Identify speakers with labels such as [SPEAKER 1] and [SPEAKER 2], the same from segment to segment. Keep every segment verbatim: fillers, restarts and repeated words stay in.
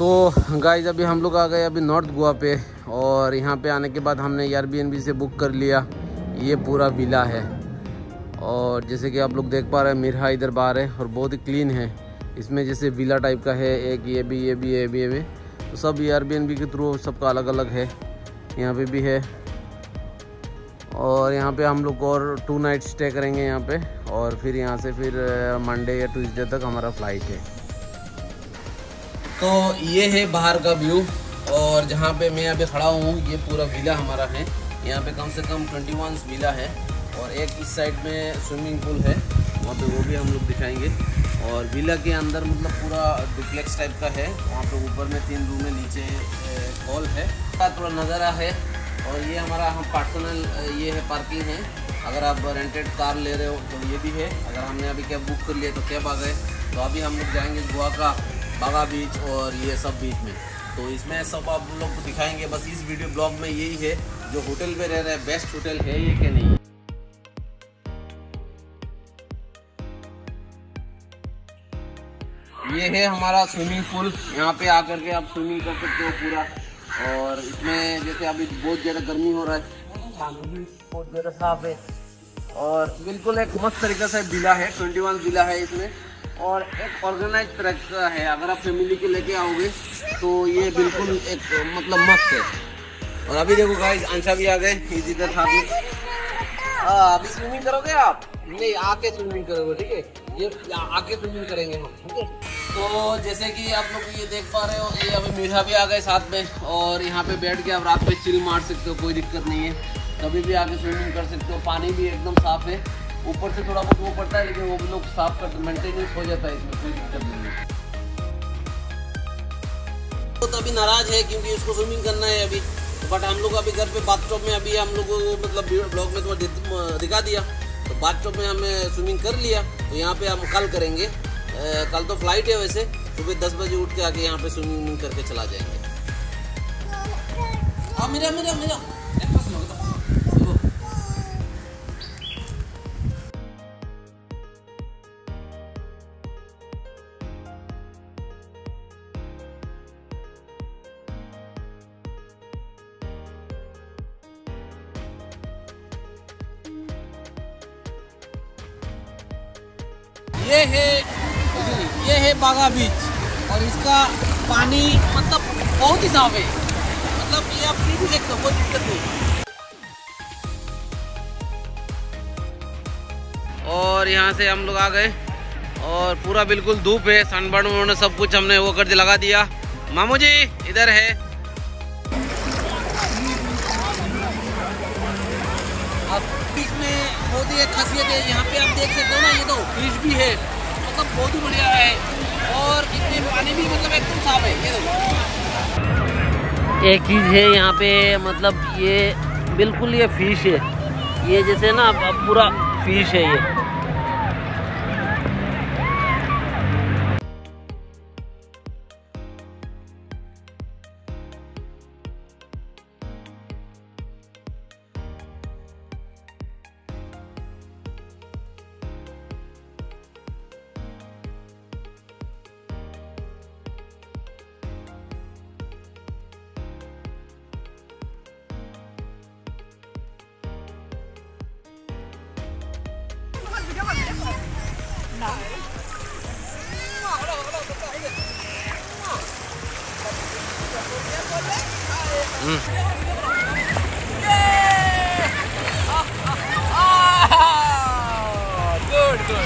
[SPEAKER 1] तो गाइस अभी हम लोग आ गए अभी नॉर्थ गोवा पे, और यहाँ पे आने के बाद हमने एयरबीएनबी से बुक कर लिया। ये पूरा विला है, और जैसे कि आप लोग देख पा रहे हैं मिरहा इधर बाहर है और बहुत ही क्लीन है। इसमें जैसे विला टाइप का है, एक ये भी ये भी ये भी ये भी, तो सब एयरबीएनबी के थ्रू सबका अलग अलग है। यहाँ पे भी है, और यहाँ पे हम लोग और टू नाइट स्टे करेंगे यहाँ पे, और फिर यहाँ से फिर मंडे या ट्यूसडे तक हमारा फ्लाइट है। तो ये है बाहर का व्यू, और जहाँ पे मैं अभी खड़ा हूँ ये पूरा विला हमारा है। यहाँ पे कम से कम इक्कीस विला है, और एक इस साइड में स्विमिंग पूल है, वहाँ पे वो भी हम लोग दिखाएंगे। और विला के अंदर मतलब पूरा डुप्लेक्स टाइप का है, वहाँ पे ऊपर में तीन रूम है, नीचे हॉल है, थोड़ा नज़ारा है। और ये हमारा हम पर्सनल ये है पार्किंग है। अगर आप रेंटेड कार ले रहे हो तो ये भी है। अगर हमने अभी कैब बुक कर लिया तो कैब आ गए। तो अभी हम लोग जाएंगे गोवा का बागा बीच और ये सब बीच में, तो इसमें सब आप लोग को दिखाएंगे। बस इस वीडियो ब्लॉग में यही है, जो होटल पे रह रहे हैं बेस्ट होटल है ये कि नहीं। ये है हमारा स्विमिंग पूल, यहाँ पे आकर के आप स्विमिंग कर सकते हो पूरा। और इसमें जैसे अभी बहुत ज़्यादा गर्मी हो रहा है, पानी भी बहुत ज़्यादा साफ है, और बिल्कुल एक मस्त तरीके से विला है। इक्कीस विला है इसमें, और एक ऑर्गेनाइज तरह का है। अगर आप फैमिली के लेके आओगे तो ये बिल्कुल एक मतलब मस्त है। और अभी देखो गाइस अंशा भी आ गए इसी तरह साथ में। हाँ अभी स्विमिंग करोगे आप? नहीं, आके स्विमिंग करोगे, ठीक है। ये आके स्विमिंग करेंगे हम, ठीक है। तो जैसे कि आप लोग ये देख पा रहे हो, ये अभी मीठा भी आ गए साथ में, और यहाँ पे बैठ के आप रात में चिल मार सकते हो, कोई दिक्कत नहीं है। कभी भी आके स्विमिंग कर सकते हो। पानी भी एकदम साफ है, ऊपर से थोड़ा बहुत वो पड़ता है, लेकिन वो भी लोग साफ कर मेंटेनेंस हो जाता है, इसमें कोई दिक्कत नहीं है। तो अभी नाराज है क्योंकि उसको स्विमिंग करना है अभी, बट हम लोग अभी घर पे बाथटब में अभी हम लोग को मतलब ब्लॉग में तो दिखा दिया, तो बाथटब में हमने स्विमिंग कर लिया। तो यहाँ पे हम कल करेंगे। आ, कल तो फ्लाइट है, वैसे सुबह दस बजे उठ के आके यहाँ पे स्विमिंग करके चला जाएंगे। हाँ मेरा मेरा मेरा ये है ये है बागा बीच, और इसका पानी मतलब बहुत ही साफ है। मतलब ये आप भी देखते हो, कोई दिक्कत नहीं। और यहाँ से हम लोग आ गए, और पूरा बिल्कुल धूप है, सनबर्न उन्होंने सब कुछ हमने वो कर लगा दिया। मामू जी इधर है। अब बीच में बहुत ही एक खासियत है, यहाँ पे आप देख सकते हो ना, ये तो फिश भी है, मतलब बहुत ही बढ़िया है। और इसमें पानी भी मतलब एकदम साफ है। ये देखो एक चीज़ है यहाँ पे, मतलब ये बिल्कुल ये फिश है, ये जैसे ना अब पूरा फिश है ये। Good good.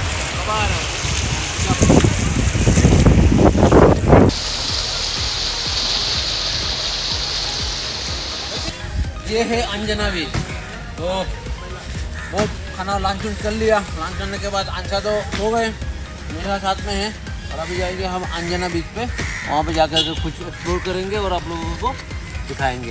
[SPEAKER 1] ये है अंजना बीच। तो बहुत खाना लंच कर लिया, लंच करने के बाद अंशा तो सो गए, मेरा साथ में है। और अभी जाएंगे हम अंजना बीच पे, वहाँ पे जाकर के कुछ एक्सप्लोर करेंगे और आप लोगों को दिखाएंगे।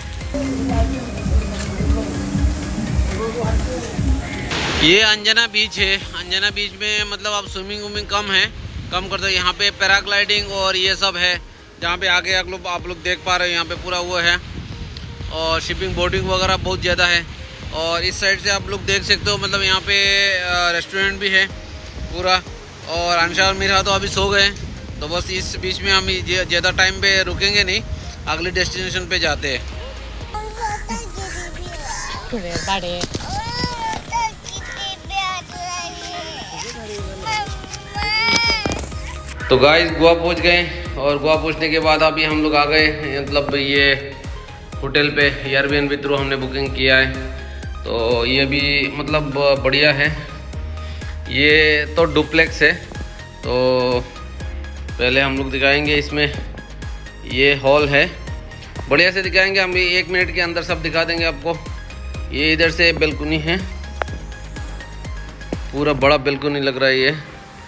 [SPEAKER 1] ये अंजना बीच है। अंजना बीच में मतलब आप स्विमिंग वुमिंग कम है, कम करते हैं। यहाँ पे पैराग्लाइडिंग और ये सब है, जहाँ पे आगे आप लोग आप लोग देख पा रहे हो, यहाँ पे पूरा वो है। और शिपिंग बोटिंग वगैरह बहुत ज़्यादा है। और इस साइड से आप लोग देख सकते हो, मतलब यहाँ पे रेस्टोरेंट भी है पूरा। और अंशा और मीरा तो अभी सो गए, तो बस इस बीच में हम ज़्यादा टाइम पे रुकेंगे नहीं, अगले डेस्टिनेशन पे जाते हैं। तो गाइस गोवा पहुंच गए और गोवा पहुंचने के बाद अभी हम लोग आ गए, मतलब ये होटल पे एयरबीएनबी थ्रू हमने बुकिंग किया है। तो ये भी मतलब बढ़िया है। ये तो डुप्लेक्स है, तो पहले हम लोग दिखाएंगे इसमें, ये हॉल है, बढ़िया से दिखाएंगे हम भी, एक मिनट के अंदर सब दिखा देंगे आपको। ये इधर से बेलकुनी है, पूरा बड़ा बेलकुनी लग रहा है। ये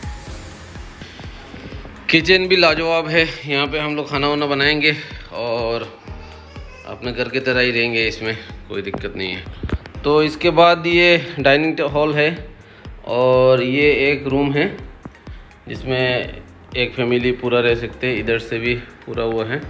[SPEAKER 1] किचन भी लाजवाब है, यहाँ पे हम लोग खाना वाना बनाएंगे और अपने घर की तरह ही रहेंगे, इसमें कोई दिक्कत नहीं है। तो इसके बाद ये डाइनिंग हॉल है और ये एक रूम है जिसमें एक फैमिली पूरा रह सकते हैं, इधर से भी पूरा हुआ है।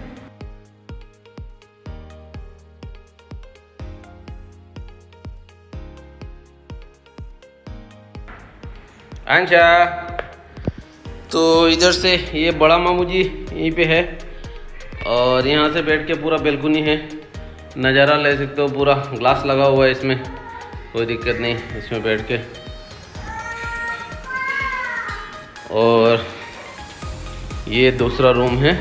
[SPEAKER 1] अंशा, तो इधर से ये बड़ा मामू जी यहीं पे है और यहाँ से बैठ के पूरा बेलकुनी है, नज़ारा ले सकते हो, पूरा ग्लास लगा हुआ है इसमें, कोई दिक्कत नहीं इसमें बैठ के। और ये दूसरा रूम है,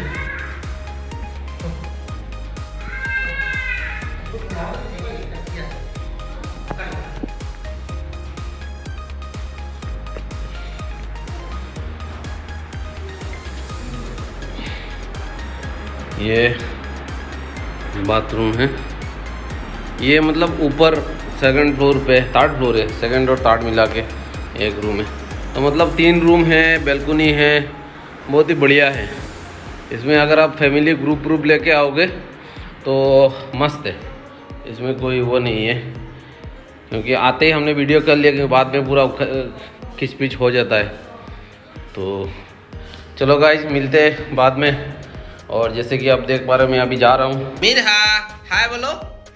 [SPEAKER 1] ये बाथरूम है। ये मतलब ऊपर सेकंड फ्लोर पे, थर्ड फ्लोर है, सेकंड और थर्ड मिला के एक रूम है। तो मतलब तीन रूम है, बेलकुनी है, बहुत ही बढ़िया है। इसमें अगर आप फैमिली ग्रुप ग्रुप लेके आओगे तो मस्त है, इसमें कोई वो नहीं है, क्योंकि आते ही हमने वीडियो कर लिया, क्योंकि बाद में पूरा खिचपिच हो जाता है। तो चलो गाइस, मिलते हैं बाद में। और जैसे कि आप देख पा रहे हो, मैं अभी जा रहा हूँ। मिरहा हाय बोलो,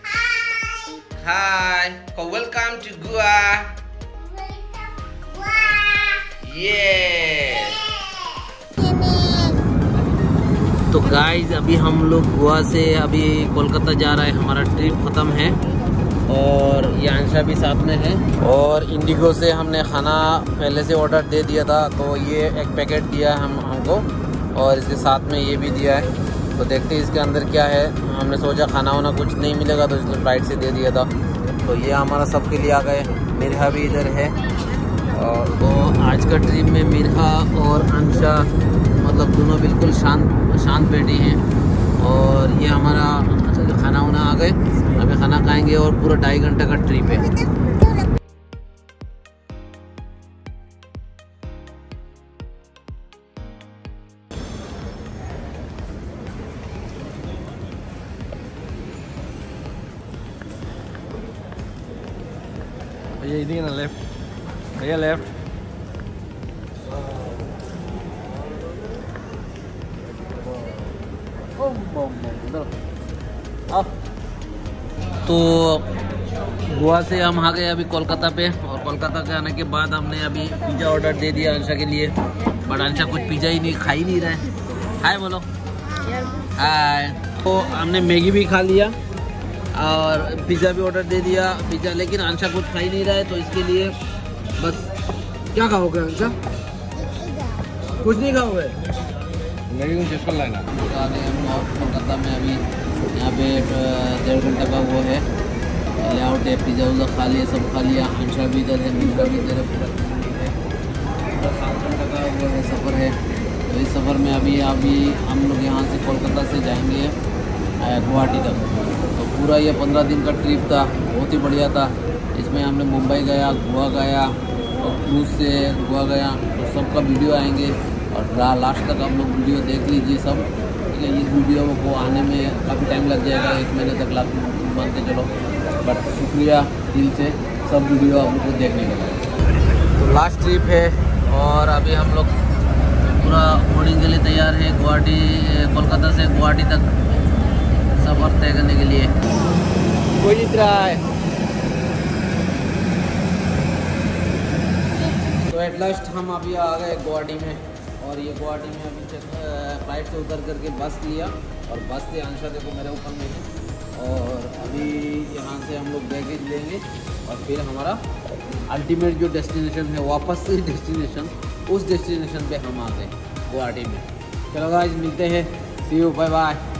[SPEAKER 1] हाय, वेलकम टू गोवा। ये तो गाइस अभी हम लोग गोवा से अभी कोलकाता जा रहा है, हमारा ट्रिप ख़त्म है और ये अंशा भी साथ में है। और इंडिगो से हमने खाना पहले से ऑर्डर दे दिया था, तो ये एक पैकेट दिया है हम हमको और इसके साथ में ये भी दिया है। तो देखते हैं इसके अंदर क्या है। हमने सोचा खाना वाना कुछ नहीं मिलेगा तो इसलिए फ्लाइट से दे दिया था। तो ये हमारा सबके लिए आ गए, मिरहा भी इधर है। और तो आज का ट्रिप में मिरहा और अंशा मतलब दोनों बिल्कुल शांत शांत बैठी हैं। और ये हमारा अच्छा खाना वाना आ गए, अभी खाना खाएंगे और पूरा ढाई घंटे का ट्रिप है।
[SPEAKER 2] ये इधर ना लेफ्ट, भैया लेफ्ट।
[SPEAKER 1] तो गोवा से हम आ गए अभी कोलकाता पे, और कोलकाता के आने के बाद हमने अभी पिज़्ज़ा ऑर्डर दे दिया अंशा के लिए, बट अंशा कुछ पिज़्ज़ा ही नहीं खा ही नहीं रहा है। हाय बोलो, हाय। तो हमने मैगी भी खा लिया और पिज़्ज़ा भी ऑर्डर दे दिया, पिज़्ज़ा, लेकिन अंशा कुछ खा ही नहीं रहा है। तो इसके लिए बस क्या खाओगे अंशा? कुछ नहीं खाओगे?
[SPEAKER 2] मेरी कुछ चक्कर लाना।
[SPEAKER 1] आ गए हम और कोलकाता में अभी, यहाँ पे डेढ़ घंटे का वो है लेआउट है, पिज़्ज़ा उज़्ज़ा खा लिया, सब खा लिया। अंशा भी इधर है, मिर्जा भी इधर है, पूरा पूरा सात घंटे का वो है सफ़र है। तो इस सफ़र में अभी अभी हम लोग यहाँ से कोलकाता से जाएंगे गुवाहाटी तक। तो पूरा ये पंद्रह दिन का ट्रिप था, बहुत ही बढ़िया था। इसमें हमने मुंबई गया, गोवा गया और क्रूज़ से गोवा गया, तो सबका वीडियो आएंगे और लास्ट तक आप लोग वीडियो देख लीजिए सब, ठीक है। इस वीडियो को आने में काफ़ी टाइम लग जाएगा, एक महीने तक लाख मान के चलो, बट शुक्रिया दिल से सब वीडियो आप लोग को देखने के लिए। तो लास्ट ट्रिप है और अभी हम लोग पूरा बोर्डिंग के लिए तैयार है, गुवाहाटी कोलकाता से गुवाहाटी तक सफ़र तय करने के लिए।
[SPEAKER 2] कोई नहीं रहा है।
[SPEAKER 1] तो एट लास्ट हम अभी आ गए गुवाहाटी में और ये गुवाहाटी में अभी फ्लाइट से उतर करके बस लिया और बस से अंशा देखो मेरे ऊपर में है। और अभी यहाँ से हम लोग बैगेज लेंगे और फिर हमारा अल्टीमेट जो डेस्टिनेशन है, वापस से डेस्टिनेशन, उस डेस्टिनेशन पे हम आ गए गुवाहाटी में। चलो गाइस, मिलते हैं, सी यू, बाय बाय।